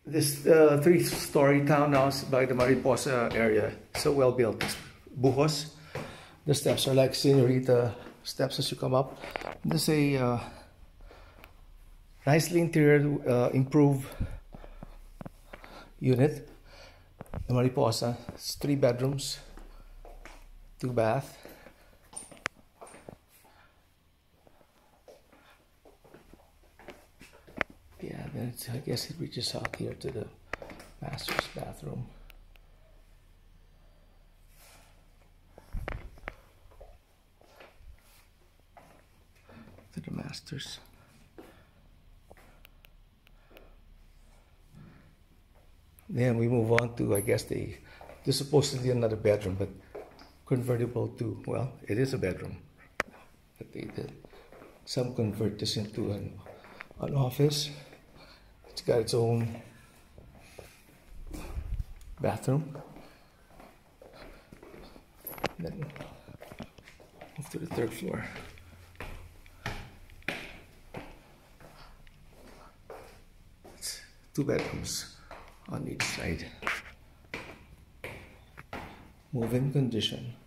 This three-story townhouse by the Mariposa area, so well built. It's Buhos. The steps are like senorita steps as you come up. This is a nicely interior, improved unit. The Mariposa. It's 3 bedrooms, 2 bath. Yeah, then I guess it reaches out here to the master's bathroom. To the master's. Then we move on to, I guess, this is supposedly another bedroom, but convertible to, well, it is a bedroom. But they did some convert this into an office. It's got its own bathroom. Then move to the 3rd floor. It's 2 bedrooms on each side. Move-in condition.